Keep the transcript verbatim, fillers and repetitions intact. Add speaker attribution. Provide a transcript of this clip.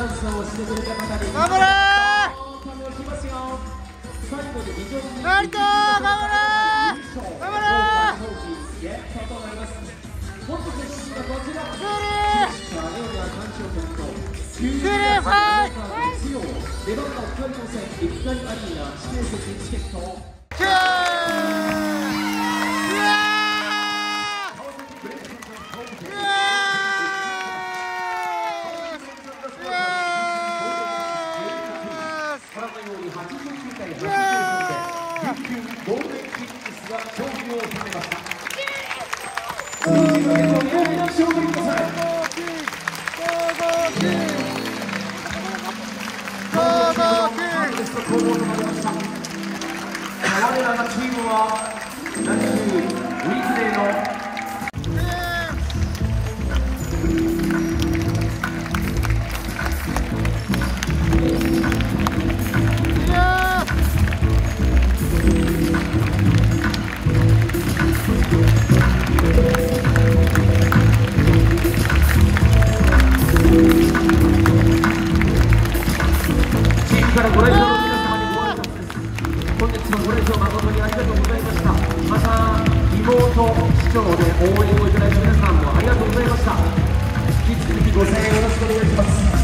Speaker 1: ダンスをしてくれた方に
Speaker 2: 頑張れ
Speaker 1: ーいきますよ。最後に非常に
Speaker 2: 成田頑張れ頑張れ
Speaker 1: ゲットとなります。本日の写真がこちら。
Speaker 2: スリー
Speaker 1: さあ、レオでは鑑賞曲と
Speaker 2: スリーファイブ
Speaker 1: 月曜レバンガ光高専エキガイアリーナ指定席チケット
Speaker 2: キューうわ
Speaker 1: ご覧のようにはちじゅうきゅうたいはちじゅうさんで琉球ゴールデンキックスが勝利を収めました。というわけでお祝いの勝利ください。我らがチームは来週ウィークデーのからご来場の皆様にご挨拶です。本日のご来場誠にありがとうございました。またリモート視聴で応援をいただいた皆さんもありがとうございました。引き続きご声援よろしくお願いします。